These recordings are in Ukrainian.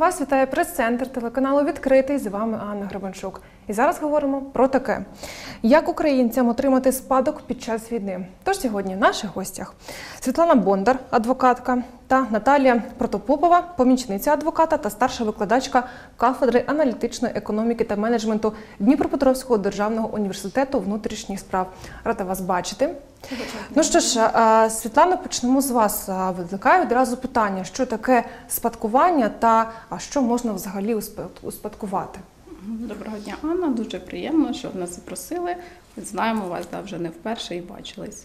Вас вітає прес-центр телеканалу «Відкритий», з вами Анна Гребенчук. І зараз говоримо про таке. Як українцям отримати спадок під час війни? Тож сьогодні в наших гостях Світлана Бондар, адвокатка, та Наталія Протопопова, помічниця адвоката та старша викладачка кафедри аналітичної економіки та менеджменту Дніпропетровського державного університету внутрішніх справ. Рада вас бачити. Ну що ж, Світлана, почнемо з вас. Виникає одразу питання, що таке спадкування та що можна взагалі успадкувати? Доброго дня, Анна. Дуже приємно, що нас запросили. Знаємо вас вже не вперше і бачились.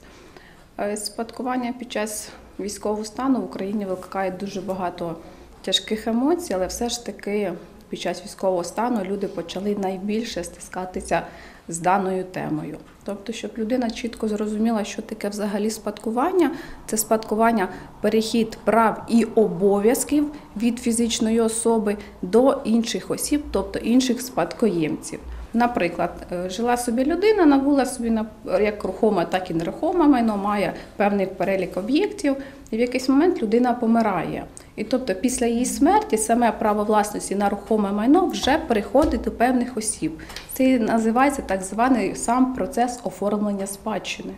Спадкування під час військового стану в Україні викликає дуже багато тяжких емоцій, але все ж таки під час військового стану люди почали найбільше стискатися з даною темою. Тобто, щоб людина чітко зрозуміла, що таке взагалі спадкування. Це спадкування – перехід прав і обов'язків від фізичної особи до інших осіб, тобто інших спадкоємців. Наприклад, жила собі людина, набула собі як рухоме, так і нерухоме майно, має певний перелік об'єктів, і в якийсь момент людина помирає. І тобто після її смерті саме право власності на рухоме майно вже переходить до певних осіб. Це називається так званий сам процес оформлення спадщини.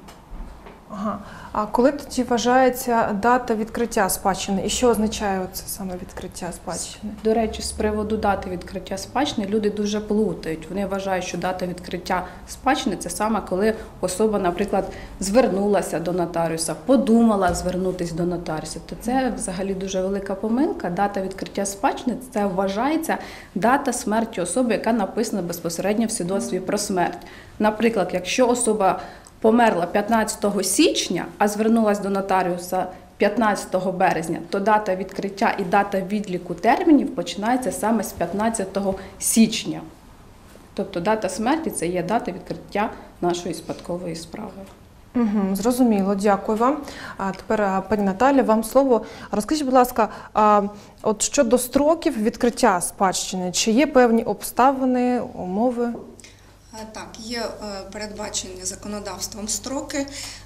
Ага. А коли тоді вважається дата відкриття спадщини? І що означає це саме відкриття спадщини? До речі, з приводу дати відкриття спадщини люди дуже плутають. Вони вважають, що дата відкриття спадщини – це саме коли особа, наприклад, звернулася до нотаріуса, подумала звернутися до нотаріуса. То це взагалі дуже велика помилка. Дата відкриття спадщини – це вважається дата смерті особи, яка написана безпосередньо в свідоцтві про смерть. Наприклад, якщо особа померла 15 січня, а звернулася до нотаріуса 15 березня, то дата відкриття і дата відліку термінів починається саме з 15 січня. Тобто дата смерті – це є дата відкриття нашої спадкової справи. Зрозуміло, дякую вам. А тепер, пані Наталя, вам слово. Розкажіть, будь ласка, от щодо строків відкриття спадщини, чи є певні обставини, умови? Так, є передбачені законодавством строки.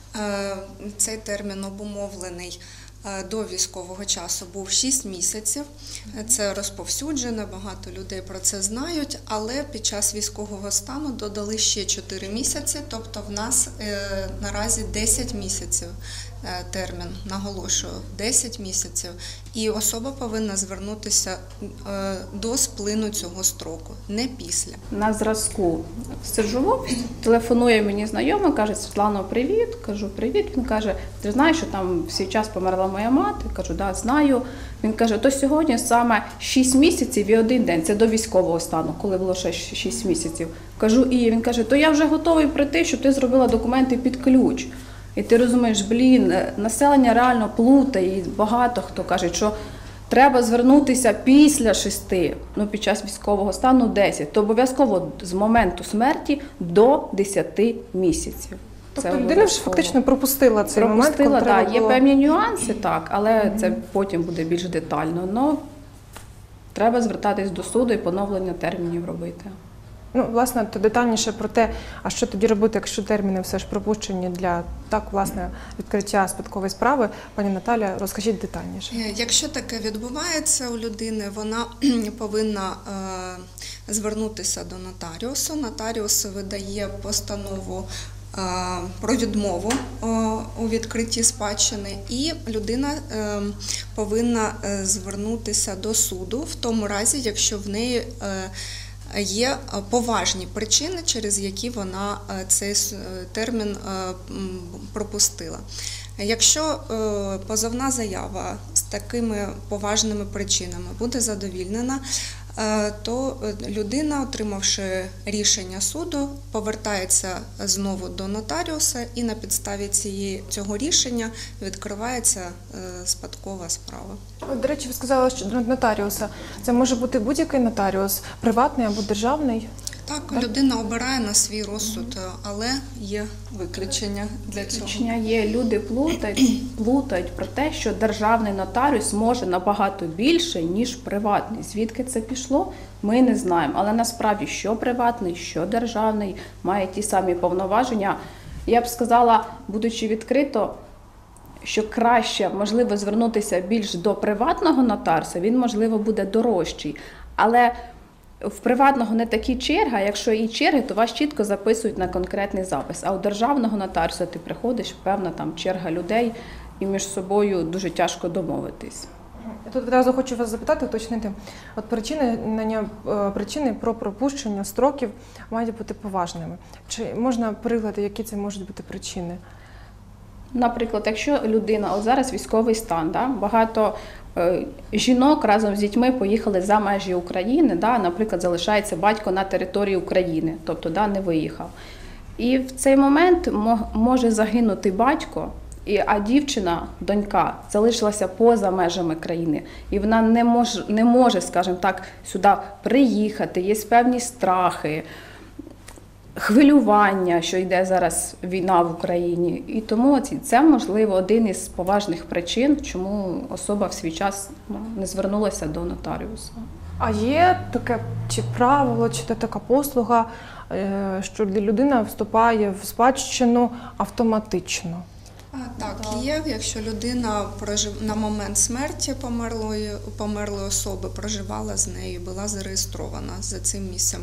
Цей термін обумовлений до військового часу був 6 місяців. Це розповсюджено, багато людей про це знають, але під час військового стану додали ще 4 місяці, тобто в нас наразі 10 місяців термін, наголошую, 10 місяців. І особа повинна звернутися до сплину цього строку, не після. На зразку сиджу в офісі, телефонує мені знайомий, каже: Світлано, привіт. Кажу: привіт. Він каже: ти знаєш, що там в свій час померла моя мати? Кажу: да, знаю. Він каже: то сьогодні саме 6 місяців і 1 день, це до військового стану, коли було ще 6 місяців. Кажу: і він каже: то я вже готовий прийти, щоб ти зробила документи під ключ. І ти розумієш, населення реально плутає, і багато хто каже, що треба звернутися після 6, під час військового стану 10, то обов'язково з моменту смерті до 10 місяців. Тобто людина ж фактично пропустила цей момент, коли треба було... Є певні нюанси, так, але це потім буде більш детально. Но треба звертатись до суду і поновлення термінів робити. Власне, то детальніше про те, а що тоді робити, якщо терміни все ж пропущені для, відкриття спадкової справи. Пані Наталя, розкажіть детальніше. Якщо таке відбувається у людини, вона повинна звернутися до нотаріусу. Нотаріус видає постанову про відмову у відкритті спадщини, і людина повинна звернутися до суду в тому разі, якщо в неї є поважні причини, через які вона цей термін пропустила. Якщо позовна заява з такими поважними причинами буде задовільнена, то людина, отримавши рішення суду, повертається знову до нотаріуса, і на підставі цього рішення відкривається спадкова справа. До речі, ви сказали, що до нотаріуса. Це може бути будь-який нотаріус, приватний або державний? Так, людина обирає на свій розсуд, але є виключення для цього. Виключення є. Люди плутають про те, що державний нотаріус може набагато більше, ніж приватний. Звідки це пішло, ми не знаємо. Але насправді, що приватний, що державний, має ті самі повноваження. Я б сказала, будучи відкрито, що краще, можливо, звернутися більш до приватного нотаріуса, він, можливо, буде дорожчий. Але в приватного не такі черги, а якщо і черги, то вас чітко записують на конкретний запис. А у державного нотаріуса ти приходиш, певна там черга людей, і між собою дуже тяжко домовитись. Я тут одразу хочу вас запитати, уточнити. От причини про пропущення строків мають бути поважними. Чи можна приклади, які це можуть бути причини? Наприклад, якщо людина, от зараз військовий стан, да, багато жінок разом з дітьми поїхали за межі України, да, наприклад, залишається батько на території України, тобто да, не виїхав. І в цей момент може загинути батько, а дівчина, донька, залишилася поза межами країни. І вона не може, скажімо так, сюди приїхати, є певні страхи, хвилювання, що йде зараз війна в Україні. І тому це, можливо, один із поважних причин, чому особа в свій час не звернулася до нотаріуса. А є таке чи правило, чи така послуга, що людина вступає в спадщину автоматично? Так, є. Якщо людина на момент смерті померлої особи проживала з нею, була зареєстрована за цим місцем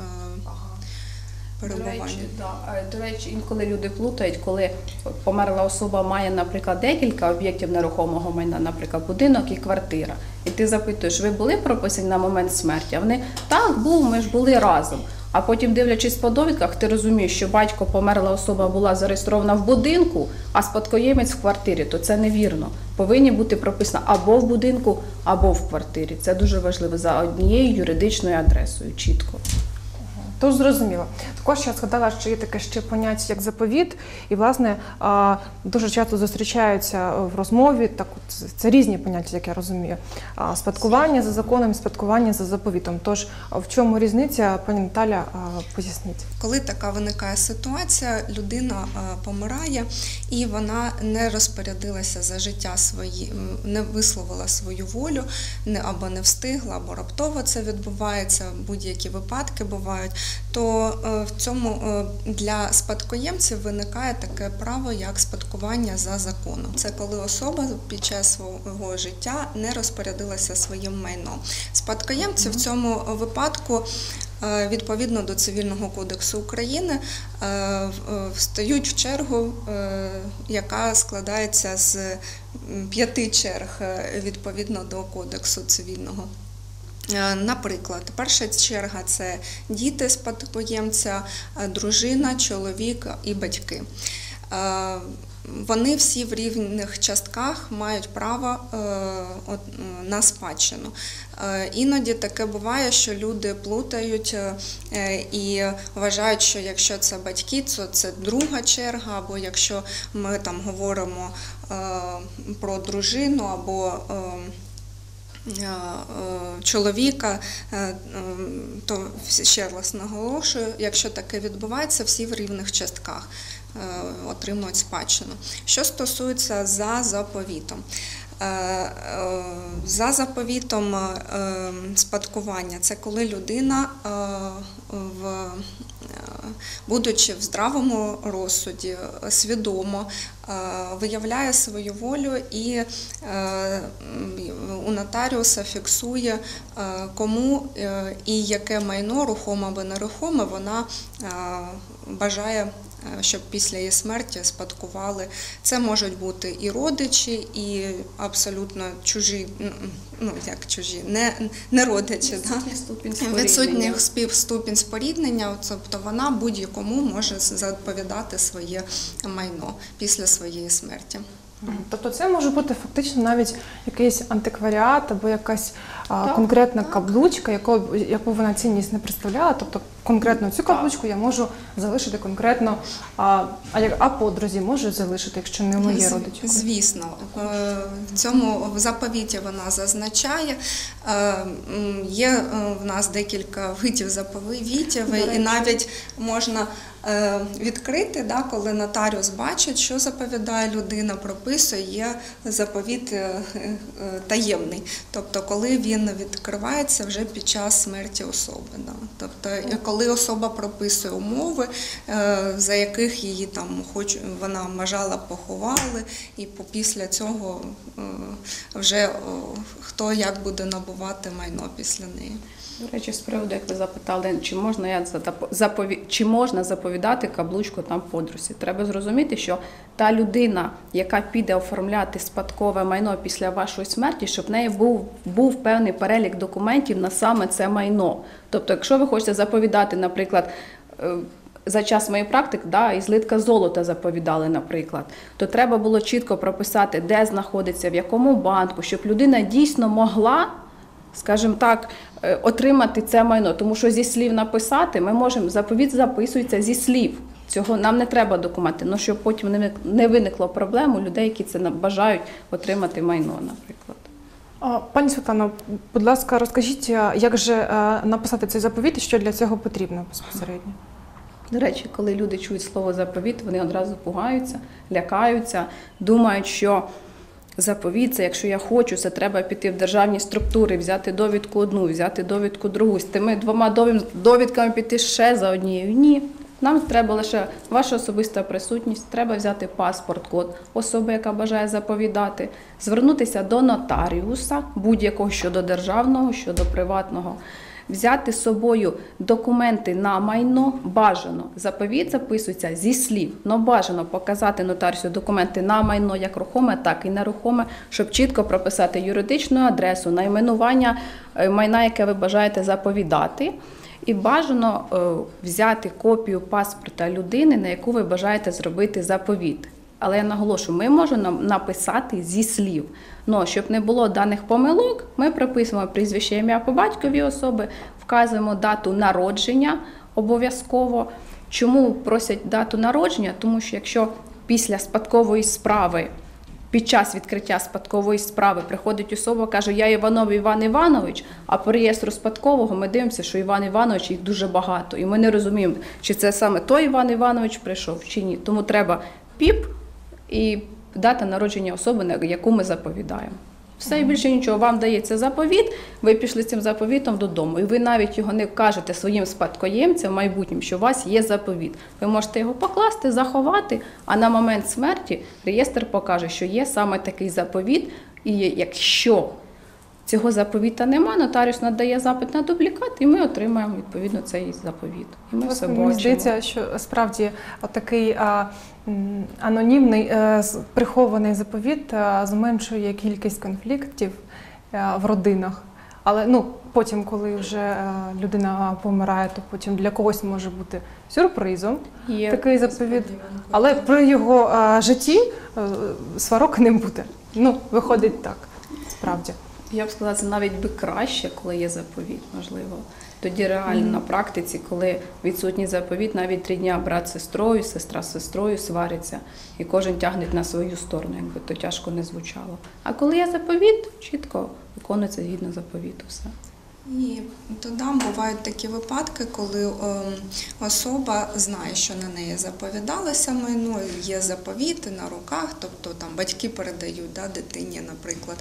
перебування. До речі, інколи люди плутають, коли померла особа має, наприклад, декілька об'єктів нерухомого майна, наприклад, будинок і квартира. І ти запитуєш, ви були прописані на момент смерті? А вони, так, був, ми ж були разом. А потім, дивлячись по довідках, ти розумієш, що батько, померла особа, була зареєстрована в будинку, а спадкоємець в квартирі, то це невірно. Повинні бути прописано або в будинку, або в квартирі. Це дуже важливо, за однією юридичною адресою, чітко. Тож зрозуміло. Також я згадала, що є таке ще поняття, як заповіт, і, власне, дуже часто зустрічаються в розмові, так от, це різні поняття, як я розумію, спадкування за законом, спадкування за заповітом. Тож, в чому різниця, пані Наталя, поясніть. Коли така виникає ситуація, людина помирає, і вона не розпорядилася за життя не висловила свою волю, або не встигла, або раптово це відбувається, будь-які випадки бувають, то в цьому для спадкоємців виникає таке право, як спадкування за законом. Це коли особа під час свого життя не розпорядилася своїм майном. Спадкоємці в цьому випадку, відповідно до Цивільного кодексу України, встають в чергу, яка складається з 5 черг відповідно до кодексу цивільного. Наприклад, перша черга – це діти спадкоємця, дружина, чоловік і батьки. Вони всі в рівних частках мають право на спадщину. Іноді таке буває, що люди плутають і вважають, що якщо це батьки, то це друга черга, або якщо ми там говоримо про дружину або чоловіка, то ще раз наголошую, якщо таке відбувається, всі в рівних частках отримують спадщину. Що стосується за заповітом. За заповітом спадкування – це коли людина, будучи в здравому розсуді, свідомо виявляє свою волю і у нотаріуса фіксує, кому і яке майно, рухоме або нерухоме, вона бажає, щоб після її смерті спадкували. Це можуть бути і родичі, і абсолютно чужі, ну як чужі, не родичі, відсутній ступінь споріднення, тобто вона будь-якому може заповідати своє майно після своєї смерті. Тобто це може бути фактично навіть якийсь антикваріат або якась конкретна каблучка, яку вона цінність не представляла. Тобто конкретно цю каблучку я можу залишити конкретно, а подрузі можу залишити, якщо не моє родичі. Звісно. В цьому в заповіті вона зазначає. Є в нас декілька видів заповітів, і навіть можна Відкрити, да, коли нотаріус бачить, що заповідає людина, прописує, є заповіт таємний. Тобто, коли він відкривається вже під час смерті особи. Да. Тобто, коли особа прописує умови, за яких її там вона вважала поховали, і після цього вже хто як буде набувати майно після неї. До речі, з приводу, як ви запитали, чи можна заповідати каблучку там подрузі. Треба зрозуміти, що та людина, яка піде оформляти спадкове майно після вашої смерті, щоб в неї був певний перелік документів на саме це майно. Тобто, якщо ви хочете заповідати, наприклад, за час моєї практики, да, і злитка золота заповідали, наприклад, то треба було чітко прописати, де знаходиться, в якому банку, щоб людина дійсно могла, скажімо так, отримати це майно. Тому що зі слів написати ми можемо, заповіт записується зі слів. Цього нам не треба документи, але щоб потім не виникло проблем у людей, які це бажають отримати майно, наприклад. Пані Світлано, будь ласка, розкажіть, як же написати цей заповіт і що для цього потрібно безпосередньо? До речі, коли люди чують слово заповіт, вони одразу пугаються, лякаються, думають, що заповіт – це якщо я хочу, це треба піти в державні структури, взяти довідку одну, взяти довідку другу, з тими 2 довідками піти ще за однією. Ні. Нам треба лише ваша особиста присутність, треба взяти паспорт-код особи, яка бажає заповідати, звернутися до нотаріуса, будь-якого щодо державного, щодо приватного, взяти з собою документи на майно, бажано. Заповіт записується зі слів, але бажано показати нотаріусу документи на майно, як рухоме, так і нерухоме, щоб чітко прописати юридичну адресу, найменування майна, яке ви бажаєте заповідати. І бажано взяти копію паспорта людини, на яку ви бажаєте зробити заповіт. Але я наголошую, ми можемо написати зі слів. Но щоб не було даних помилок, ми прописуємо прізвище, ім'я по батькові особи, вказуємо дату народження обов'язково. Чому просять дату народження? Тому що якщо після спадкової справи, під час відкриття спадкової справи приходить особа, каже, я Іванов Іван Іванович, а по реєстру спадкового ми дивимося, що Іван Іванович їх дуже багато. І ми не розуміємо, чи це саме той Іван Іванович прийшов, чи ні. Тому треба ПІП і дата народження особи, на яку ми заповідаємо. Все і більше нічого. Вам дається заповіт, ви пішли цим заповітом додому. І ви навіть його не кажете своїм спадкоємцям майбутнім, що у вас є заповіт. Ви можете його покласти, заховати, а на момент смерті реєстр покаже, що є саме такий заповіт. І якщо цього заповіта нема, нотаріус надає запит на дублікат, і ми отримаємо відповідно цей заповіт. І ми все бачимо. Мені здається, що справді такий анонімний, прихований заповіт зменшує кількість конфліктів в родинах. Але потім, коли вже людина помирає, то потім для когось може бути сюрпризом такий заповіт. Але при його житті сварок не буде. Виходить так, справді. Я б сказала, це навіть би краще, коли є заповіт, можливо. Тоді реально на практиці, коли відсутній заповіт, навіть 3 дня брат з сестрою, сестра з сестрою свариться, і кожен тягне на свою сторону, якби то тяжко не звучало. А коли є заповіт, чітко виконується згідно заповіту все. І тоді бувають такі випадки, коли особа знає, що на неї заповідалося майно, є заповіти на руках, тобто там батьки передають дитині, наприклад.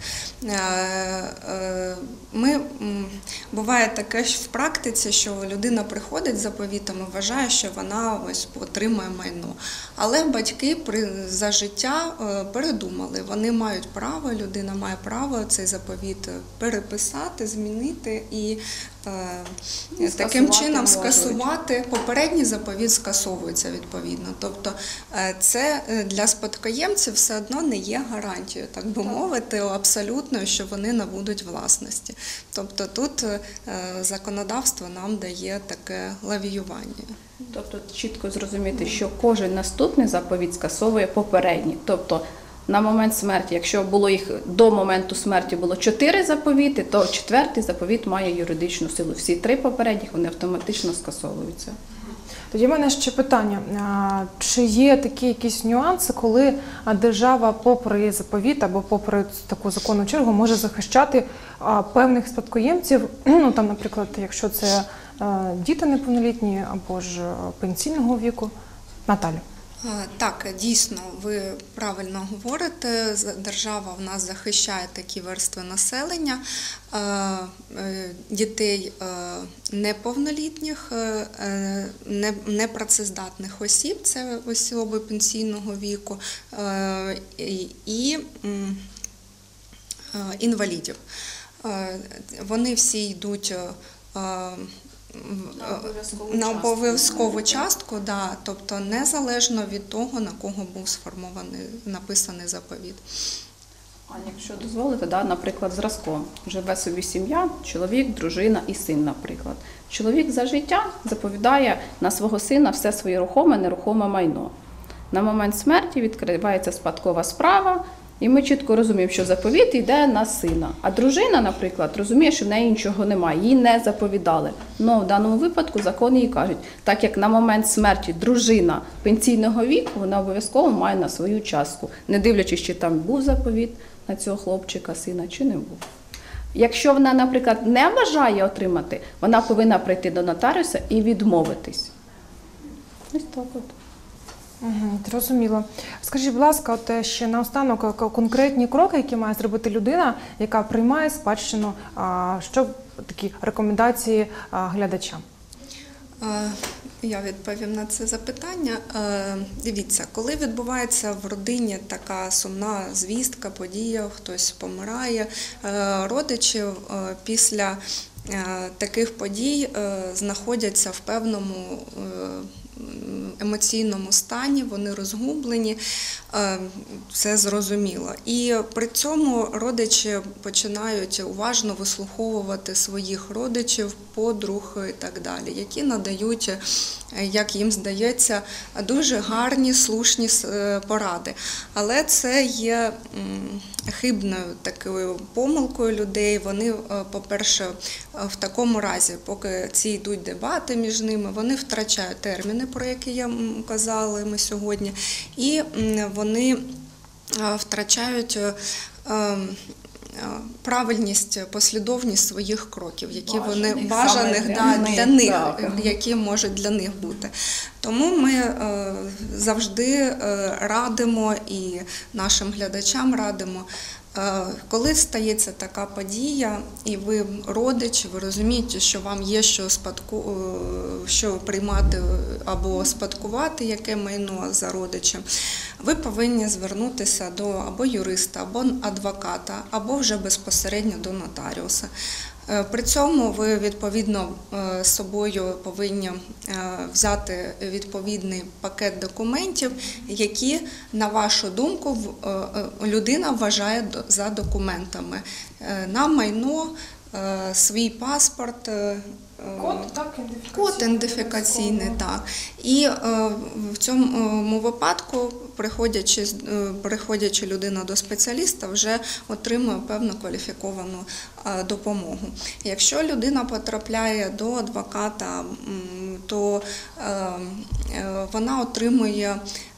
Буває таке в практиці, що людина приходить з заповітом і вважає, що вона отримає майно. Але батьки за життя передумали, вони мають право, людина має право цей заповіт переписати, змінити і таким чином скасувати. Попередній заповіт скасовується відповідно. Тобто це для спадкоємців все одно не є гарантією, так би мовити, абсолютною, що вони набудуть власності. Тобто тут законодавство нам дає таке лавіювання. Тобто чітко зрозуміти, що кожен наступний заповіт скасовує попередній. Тобто на момент смерті, якщо було їх до моменту смерті було 4 заповіти, то 4-й заповіт має юридичну силу. Всі 3 попередніх, вони автоматично скасовуються. Тоді в мене ще питання. Чи є такі якісь нюанси, коли держава попри заповіт або попри таку законну чергу може захищати певних спадкоємців? Наприклад, якщо це діти неповнолітні або ж пенсійного віку. Наталю. Так, дійсно, ви правильно говорите. Держава в нас захищає такі верстви населення, дітей неповнолітніх, непрацездатних осіб, це особи пенсійного віку, і інвалідів. Вони всі йдуть на обов'язкову частку, да, тобто незалежно від того, на кого був написаний заповіт. А якщо дозволите, наприклад, зразком живе собі сім'я, чоловік, дружина і син, наприклад. Чоловік за життя заповідає на свого сина все своє рухоме, нерухоме майно. На момент смерті відкривається спадкова справа, і ми чітко розуміємо, що заповіт йде на сина. А дружина, наприклад, розуміє, що в неї нічого немає, їй не заповідали. Ну, в даному випадку закони їй кажуть, так як на момент смерті дружина пенсійного віку, вона обов'язково має на свою частку, не дивлячись, чи там був заповіт на цього хлопчика, сина, чи не був. Якщо вона, наприклад, не бажає отримати, вона повинна прийти до нотаріуса і відмовитись. Ось так от. Зрозуміло. Скажіть, будь ласка, от ще наостанок конкретні кроки, які має зробити людина, яка приймає спадщину, що такі рекомендації глядачам? Я відповім на це запитання. Дивіться, коли відбувається в родині така сумна звістка, подія, хтось помирає, родичі після таких подій знаходяться в певному емоційному стані, вони розгублені, це зрозуміло. І при цьому родичі починають уважно вислуховувати своїх родичів, подруг і так далі, які надають, як їм здається, дуже гарні, слушні поради. Але це є хибною такою помилкою людей. Вони, по-перше, в такому разі, поки ці йдуть дебати між ними, вони втрачають терміни, про які я казала ми сьогодні, і вони втрачають правильність, послідовність своїх кроків, які вони бажаних для них, які можуть для них бути. Тому ми завжди радимо і нашим глядачам радимо, коли стається така подія, і ви родич, ви розумієте, що вам є що приймати або спадкувати, яке майно за родичем, ви повинні звернутися до або юриста, або адвоката, або вже безпосередньо до нотаріуса. При цьому ви, відповідно, з собою повинні взяти відповідний пакет документів, які, на вашу думку, людина вважає за документами. На майно, свій паспорт, код ідентифікаційний, так. І в цьому випадку, приходячи людина до спеціаліста, вже отримує певну кваліфіковану допомогу. Якщо людина потрапляє до адвоката, то вона отримує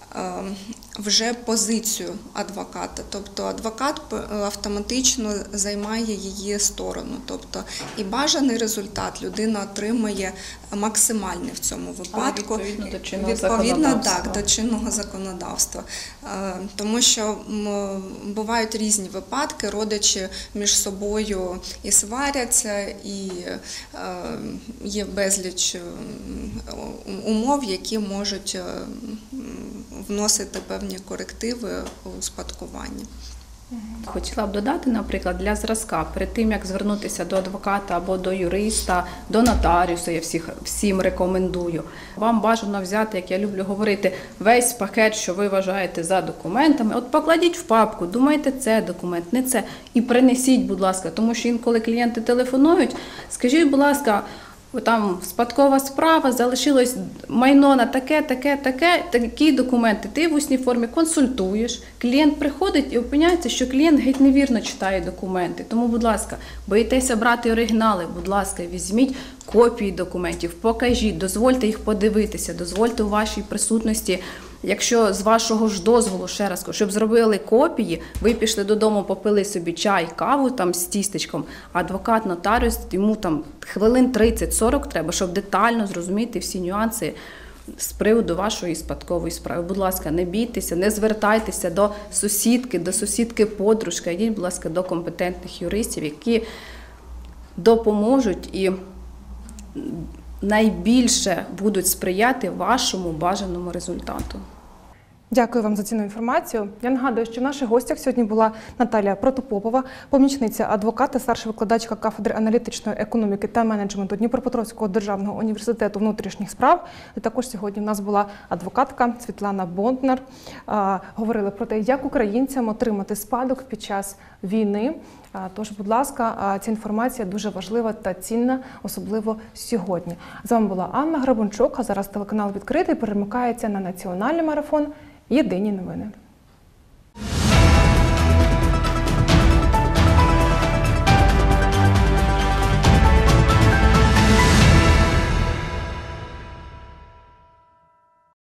вже позицію адвоката, тобто адвокат автоматично займає її сторону, тобто і бажаний результат людина отримує максимальний в цьому випадку, відповідно до чинного законодавства. Тому що бувають різні випадки, родичі між собою і сваряться, і є безліч умов, які можуть вносити певні корективи у спадкування. Хотіла б додати, наприклад, для зразка, перед тим, як звернутися до адвоката або до юриста, до нотаріуса, я всім рекомендую, вам бажано взяти, як я люблю говорити, весь пакет, що ви вважаєте за документами. От покладіть в папку, думаєте, це документ, не це, і принесіть, будь ласка, тому що інколи клієнти телефонують, скажіть, будь ласка, там спадкова справа, залишилось майно на такі документи. Ти в усній формі консультуєш, клієнт приходить і опиняється, що клієнт геть невірно читає документи. Тому, будь ласка, боїтеся брати оригінали, будь ласка, візьміть копії документів, покажіть, дозвольте їх подивитися, дозвольте у вашій присутності якщо з вашого ж дозволу, ще раз кажу, щоб зробили копії, ви пішли додому, попили собі чай, каву там з тістечком, адвокат, нотаріус, йому там хвилин 30-40 треба, щоб детально зрозуміти всі нюанси з приводу вашої спадкової справи. Будь ласка, не бійтеся, не звертайтеся до сусідки подружки, йдіть, будь ласка, до компетентних юристів, які допоможуть і найбільше будуть сприяти вашому бажаному результату. Дякую вам за цінну інформацію. Я нагадую, що в наших гостях сьогодні була Наталія Протопопова, помічниця адвоката, старша викладачка кафедри аналітичної економіки та менеджменту Дніпропетровського державного університету внутрішніх справ. І також сьогодні в нас була адвокатка Світлана Бонднар. Говорили про те, як українцям отримати спадок під час війни. Тож, будь ласка, ця інформація дуже важлива та цінна, особливо сьогодні. З вами була Анна Гребенчук, а зараз телеканал «Відкритий» перемикається на національний марафон «Єдині новини».